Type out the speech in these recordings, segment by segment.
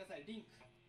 ださい。リンク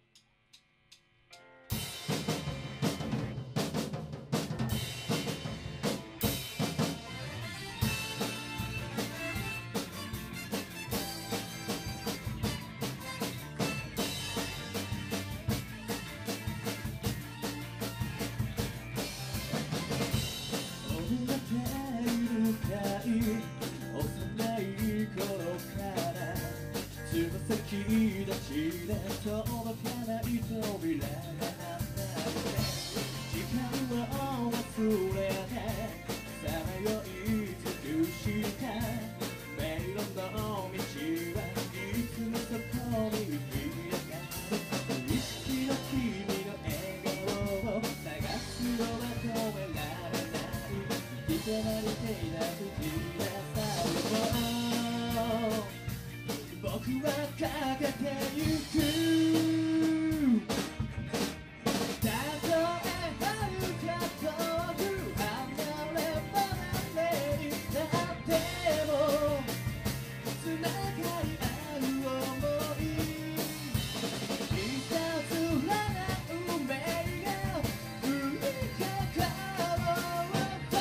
幼い頃からつま先立ちで届かない扉があった時間を忘れてさまよい尽くした迷路の道はいつもそこに開かれる意識の君の笑顔を探すのは止められない引き込まれていなくて僕はかけてゆくたとえ遥か遠く離れ離れになってもつながり合う想いいたずらな運命が降りかかろうと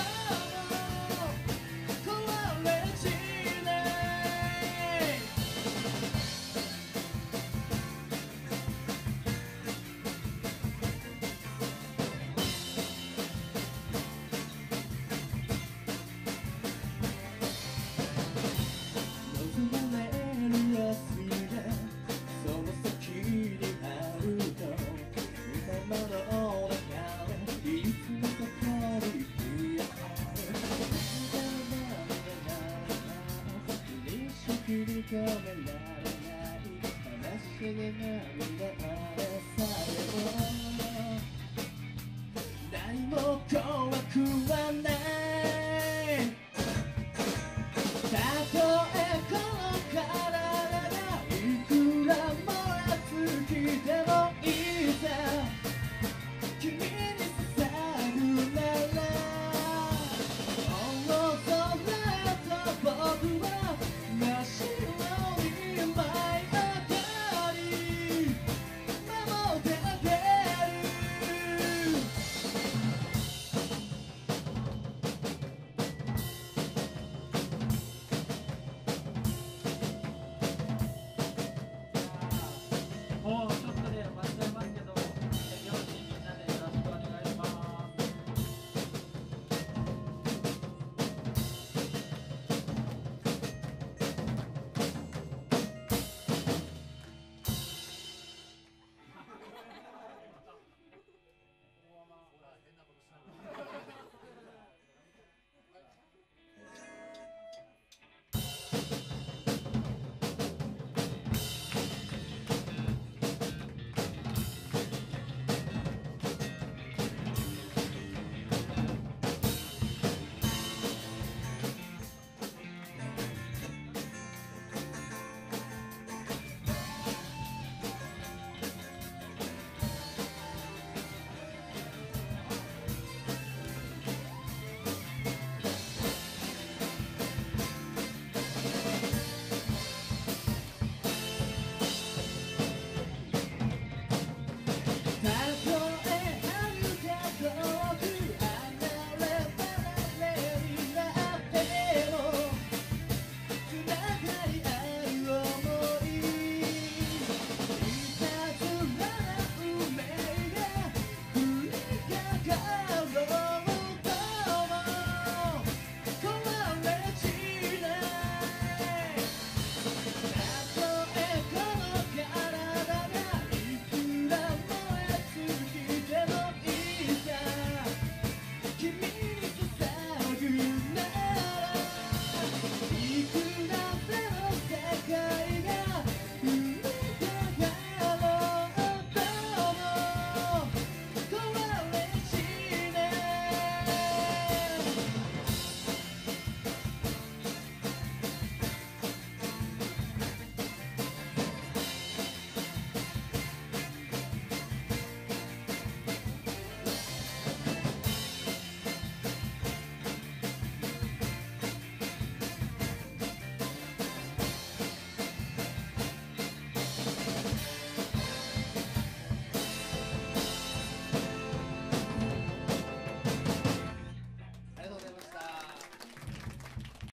壊れ散れ認められない話で涙あれさえも何も怖くは